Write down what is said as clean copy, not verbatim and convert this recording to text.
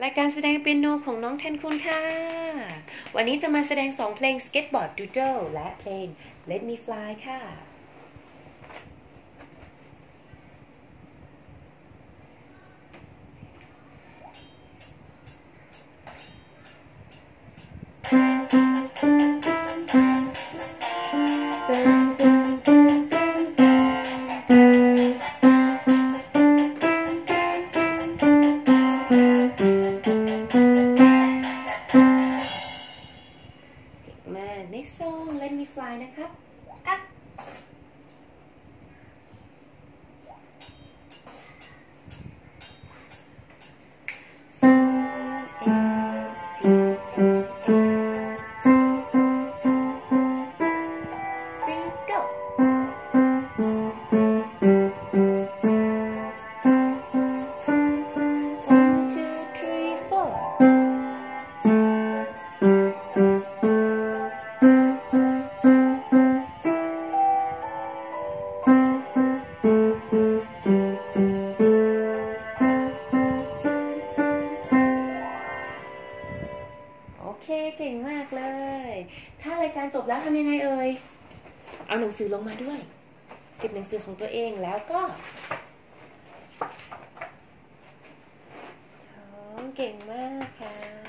รายการแสดงเปียโนของน้องแทนคุณค่ะวันนี้จะมาแสดง2เพลง Skateboard Doodle และเพลง Let Me Fly ค่ะมา next song Let Me Fly นะครับโอเคเก่งมากเลยถ้ารายการจบแล้วทำยังไงเอ่ยเอาหนังสือลงมาด้วยเก็บหนังสือของตัวเองแล้วก็เก่งมากค่ะ